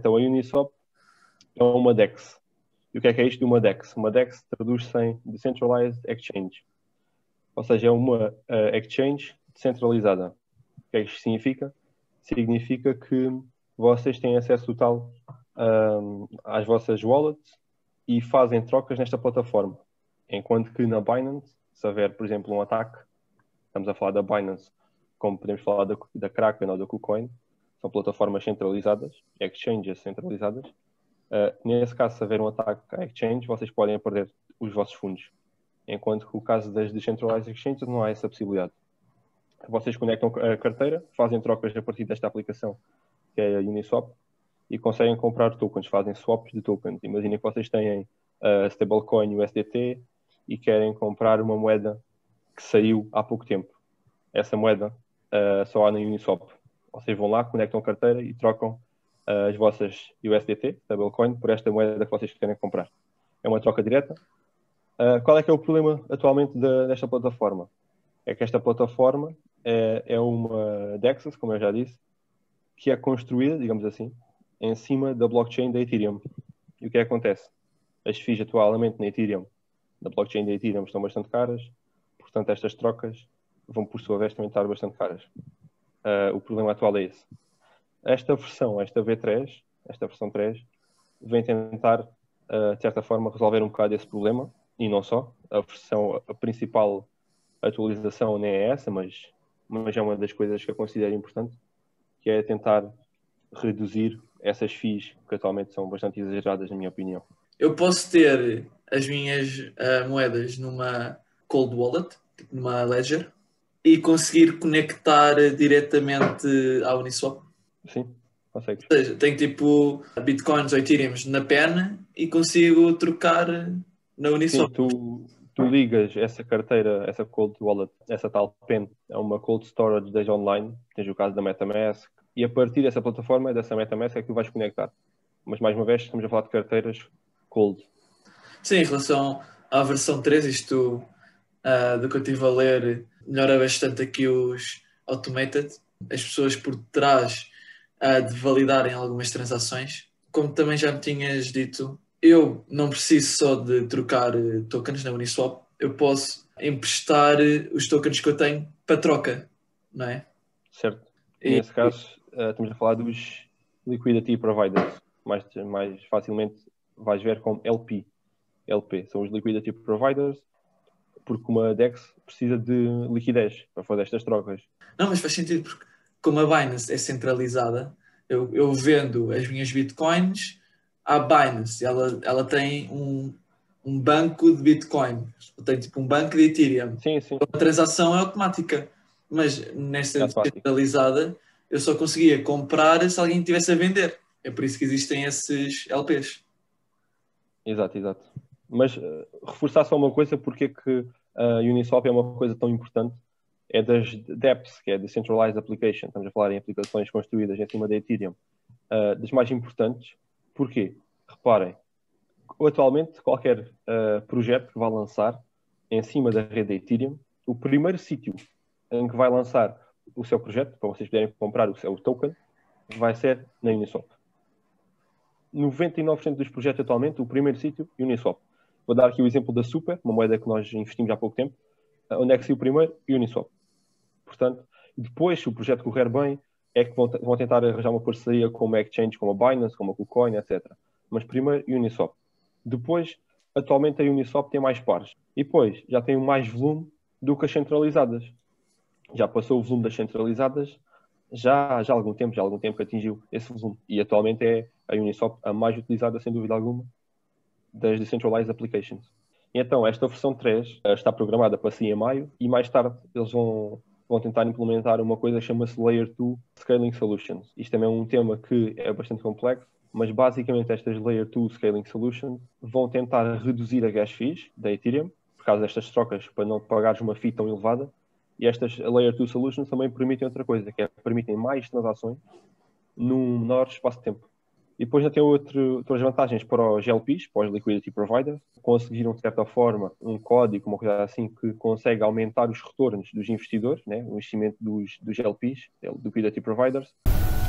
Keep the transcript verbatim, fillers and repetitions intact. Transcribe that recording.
Então a Uniswap é uma D E X. E o que é que é isto de uma D E X? Uma D E X traduz-se em Decentralized Exchange. Ou seja, é uma uh, exchange descentralizada. O que é que isto significa? Significa que vocês têm acesso total um, às vossas wallets e fazem trocas nesta plataforma. Enquanto que na Binance, se houver, por exemplo, um ataque, estamos a falar da Binance, como podemos falar da, da Kraken ou da KuCoin, são plataformas centralizadas, exchanges centralizadas. Uh, nesse caso, se houver um ataque à exchange, vocês podem perder os vossos fundos. Enquanto que no caso das Decentralized Exchanges não há essa possibilidade. Vocês conectam a carteira, fazem trocas a partir desta aplicação, que é a Uniswap, e conseguem comprar tokens, fazem swaps de tokens. Imaginem que vocês têm a uh, stablecoin U S D T e querem comprar uma moeda que saiu há pouco tempo. Essa moeda uh, só há na Uniswap. Vocês vão lá, conectam a carteira e trocam uh, as vossas U S D T, stablecoin, por esta moeda que vocês querem comprar. É uma troca direta. Uh, qual é que é o problema atualmente de, desta plataforma? É que esta plataforma é, é uma D E X, como eu já disse, que é construída, digamos assim, em cima da blockchain da Ethereum. E o que é que acontece? As fees atualmente na Ethereum, na blockchain da Ethereum, estão bastante caras, portanto estas trocas vão por sua vez também estar bastante caras. Uh, o problema atual é esse. Esta versão, esta V três, esta versão três, vem tentar, uh, de certa forma, resolver um bocado esse problema. E não só, a versão, a principal atualização nem é essa, mas, mas é uma das coisas que eu considero importante, que é tentar reduzir essas fees, que atualmente são bastante exageradas, na minha opinião. Eu posso ter as minhas uh, moedas numa cold wallet, tipo numa Ledger, e conseguir conectar diretamente à Uniswap? Sim, consegues. Ou seja, tenho tipo Bitcoins ou Ethereums na pena e consigo trocar na Uniswap. Sim, tu, tu ligas essa carteira, essa cold wallet, essa tal pen, é uma cold storage desde online, tens o caso da MetaMask, e a partir dessa plataforma, dessa MetaMask, é que tu vais conectar. Mas mais uma vez, estamos a falar de carteiras cold. Sim, em relação à versão três, isto uh, do que eu estive a ler, melhora bastante aqui os automated, as pessoas por trás uh, de validarem algumas transações. Como também já me tinhas dito, eu não preciso só de trocar uh, tokens na Uniswap, eu posso emprestar uh, os tokens que eu tenho para troca, não é? Certo. E nesse caso, uh, estamos a falar dos liquidity providers. Mais, mais facilmente vais ver como L P. L P são os liquidity providers, porque uma D E X precisa de liquidez para fazer estas trocas. Não, mas faz sentido, porque como a Binance é centralizada, eu, eu vendo as minhas bitcoins à Binance, ela, ela tem um, um banco de bitcoin, tem tipo um banco de Ethereum. Sim, sim. A transação é automática, mas nesta É automático. centralizada eu só conseguia comprar se alguém estivesse a vender. É por isso que existem esses L Ps. Exato, exato. Mas uh, reforçar só uma coisa, porque é que a Uniswap é uma coisa tão importante, é das D A pps, que é Decentralized Application. Estamos a falar em aplicações construídas em cima da Ethereum. Uh, das mais importantes. Porquê? Reparem, atualmente qualquer uh, projeto que vá lançar em cima da rede da Ethereum, o primeiro sítio em que vai lançar o seu projeto, para vocês poderem comprar o seu token, vai ser na Uniswap. noventa e nove por cento dos projetos atualmente, o primeiro sítio, Uniswap. Vou dar aqui o exemplo da Super, uma moeda que nós investimos há pouco tempo. Onde é que saiu primeiro? Uniswap. Portanto, depois, se o projeto correr bem, é que vão, vão tentar arranjar uma parceria com uma exchange, como a Binance, como a KuCoin, etcétera. Mas primeiro, Uniswap. Depois, atualmente a Uniswap tem mais pares. E depois, já tem mais volume do que as centralizadas. Já passou o volume das centralizadas, já, já há algum tempo, já há algum tempo que atingiu esse volume. E atualmente é a Uniswap a mais utilizada, sem dúvida alguma, das Decentralized Applications. E então, esta versão três uh, está programada para sair em maio, e mais tarde eles vão, vão tentar implementar uma coisa que chama-se Layer dois Scaling Solutions. Isto também é um tema que é bastante complexo, mas basicamente estas Layer dois Scaling Solutions vão tentar reduzir a gas fees da Ethereum, por causa destas trocas, para não pagares uma fee tão elevada. E estas Layer dois Solutions também permitem outra coisa, que é permitem mais transações num menor espaço de tempo. E depois já tem outro, outras vantagens para os L Ps, para os Liquidity Providers. Conseguiram, de certa forma, um código, uma coisa assim, que consegue aumentar os retornos dos investidores, né? O investimento dos, dos L Ps, Liquidity Providers.